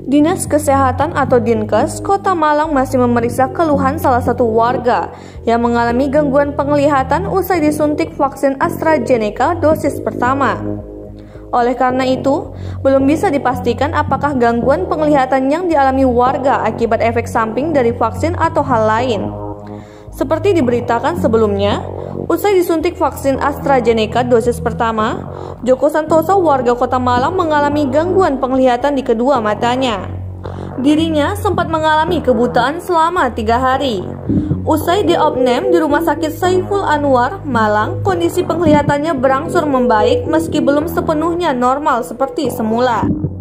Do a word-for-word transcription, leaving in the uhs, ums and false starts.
Dinas Kesehatan atau Dinkes Kota Malang masih memeriksa keluhan salah satu warga yang mengalami gangguan penglihatan usai disuntik vaksin AstraZeneca dosis pertama. Oleh karena itu, belum bisa dipastikan apakah gangguan penglihatan yang dialami warga akibat efek samping dari vaksin atau hal lain. Seperti diberitakan sebelumnya, usai disuntik vaksin AstraZeneca dosis pertama, Joko Santoso warga Kota Malang mengalami gangguan penglihatan di kedua matanya. Dirinya sempat mengalami kebutaan selama tiga hari. Usai diopnam di Rumah Sakit Saiful Anwar, Malang, kondisi penglihatannya berangsur membaik meski belum sepenuhnya normal seperti semula.